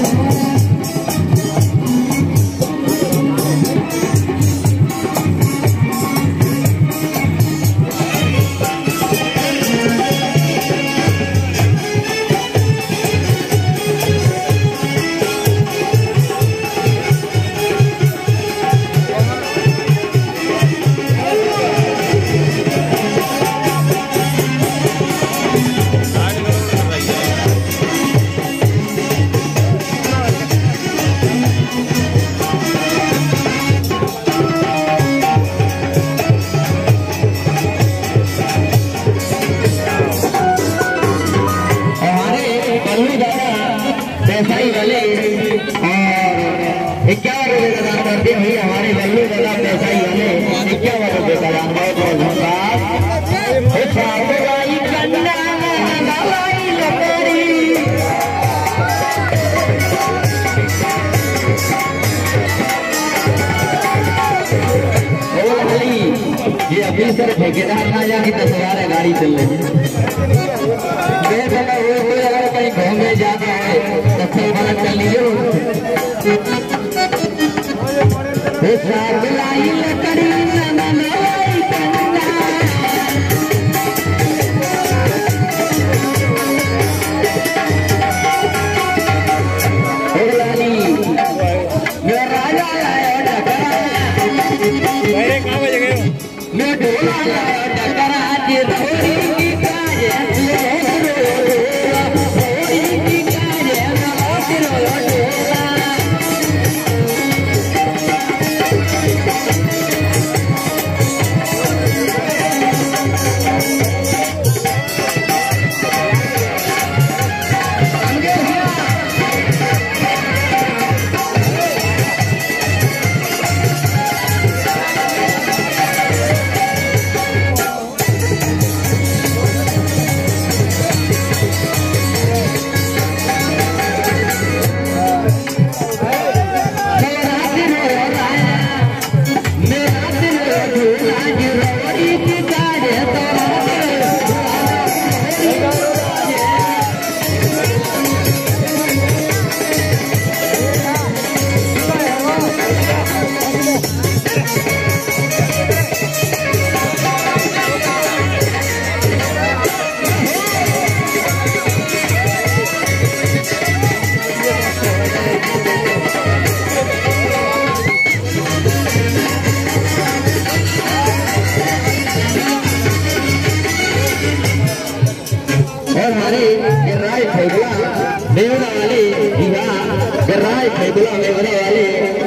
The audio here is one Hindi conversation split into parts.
व्यवसायी वाले और 51 रुपए का दान करते हुए हमारे बल्लू दादा व्यवसायी वाले 51 रुपए का दान बहुत बहुत धन्यवाद। ये अभी सर ठेकेदार ना जाके 10,000 गाड़ी चल रही है। अगर कहीं घूमने जाना है तो वाला चल लीजिए। मेवना वाले गिराए फैगुला मेवना वाले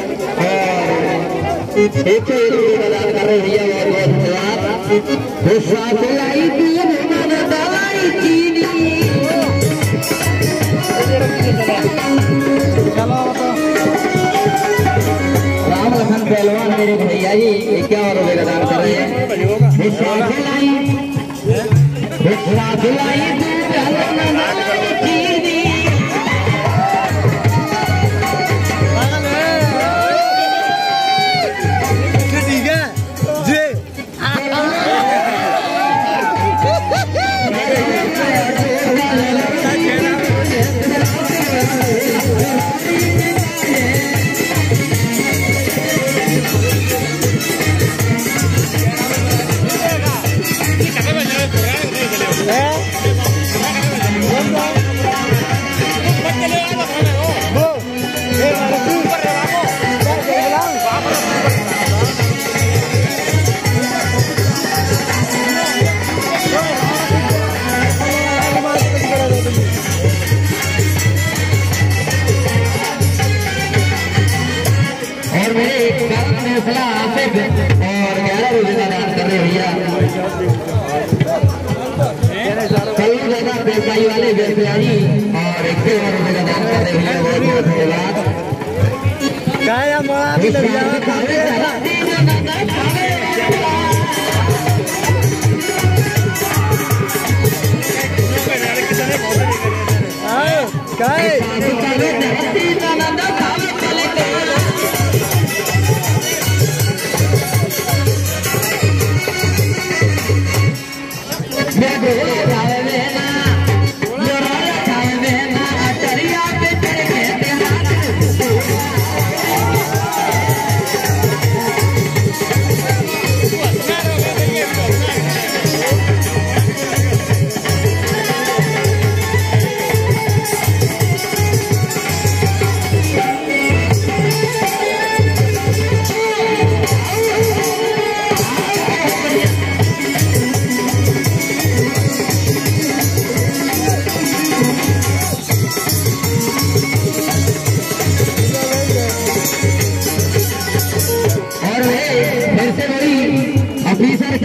और 101 रुपये का दान कर रहे भैया बहुत बहुत धन्यवाद। राम लखन पहलवान मेरे भैया जी 51 रुपये का दान कर रहे हैं। और मेरे फैसला आसिफ और 11 रुपये का दान कर रहे भैया। कई ज्यादा व्यवसायी वाले व्यवसायी और 51 रुपये का दान कर रहे भैया बहुत बहुत धन्यवाद। मैं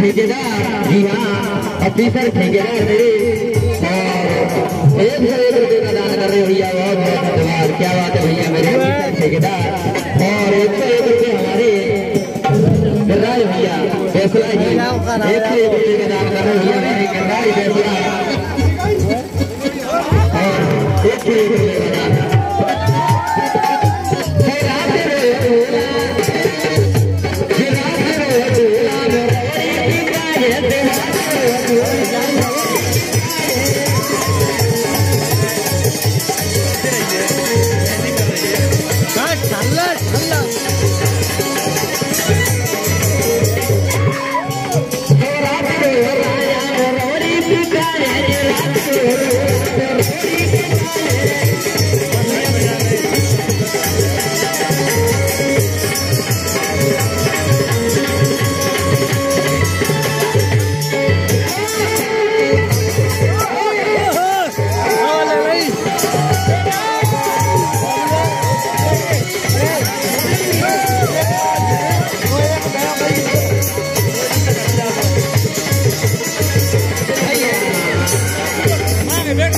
ठेकेदार, जी हाँ ऑफिसर ठेकेदार मेरे, और 101 रुपये का दान कर रहे भैया, बहुत बहुत धन्यवाद। क्या बात है भैया मेरे ऑफिसर ठेकेदार। और 101 रुपये हमारे गिरराज भैया फैसला जी, 101 रुपये का दान कर रहे भैया मेरे गिरराज फैसला, और 101